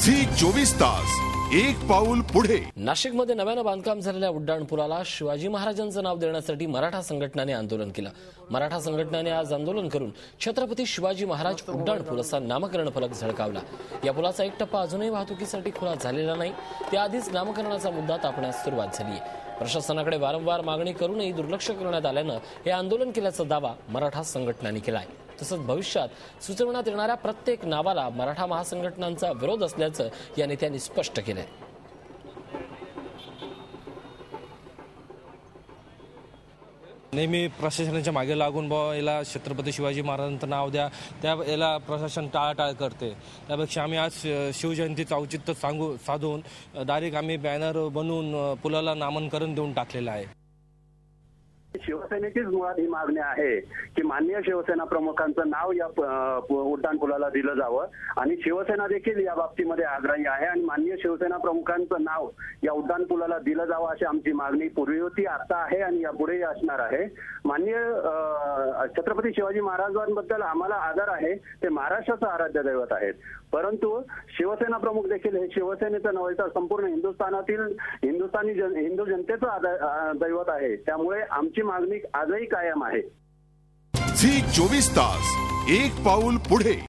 Zee 24 तास एक पाऊल पुढे। नाशिकमध्ये नव्यानं बांधकाम झालेल्या उड्डाणपुलाला शिवाजी महाराजांचं नाव देण्यासाठी मराठा संघटनाने आंदोलन केलं। मराठा संघटनाने आज आंदोलन करून छत्रपती शिवाजी महाराज उड्डाणपूल असा नामकरण फलक झळकावला। या पुलाचा एक टप्पा अजूनही वाहतुकीसाठी खुला झालेला नाही, त्याआधीच नामकरणाचा मुद्दा तापण्यास सुरुवात झाली आहे। प्रशासनाकडे वारंवार मागणी करूनही दुर्लक्ष करण्यात आल्यानं हे आंदोलन केल्याचा दावा मराठा संघटनांनी केला आहे। तसंच भविष्यात सुचवण्यात येणाऱ्या प्रत्येक नावाला मराठा महासंघटनांचा विरोध असल्याचं या नेत्यांनी स्पष्ट केलंय। नेहमी प्रशासनाच्या मागे लागून याला छत्रपती शिवाजी महाराजांचं नाव द्या, त्या याला प्रशासन टाळाटाळ करते। त्यापेक्षा आम्ही आज शिवजयंतीचं औचित्य साधून डायरेक्ट आम्ही बॅनर बनवून पुलाला नामकरण देऊन टाकलेलं आहे। शिवसेनेचीच मुळात ही मागणी आहे की माननीय शिवसेना प्रमुखांचं नाव या उड्डाणपुलाला दिलं जावं आणि शिवसेना देखील या बाबतीमध्ये आग्रही आहे आणि माननीय शिवसेना प्रमुखांचं नाव या उड्डाणपुलाला दिलं जावं अशी आमची मागणी पूर्वी होती, आता आहे आणि यापुढेही असणार आहे। माननीय छत्रपती शिवाजी महाराजांबद्दल आम्हाला आदर आहे, ते महाराष्ट्राचं आराध्य दैवत आहेत, परंतु शिवसेना प्रमुख देखील हे शिवसेनेचं नव्हे तर संपूर्ण हिंदू जनतेचं दैवत आहे। त्यामुळे आमची मागणी आजही कायम आहे। झी 24 तास एक पाऊल पुढे।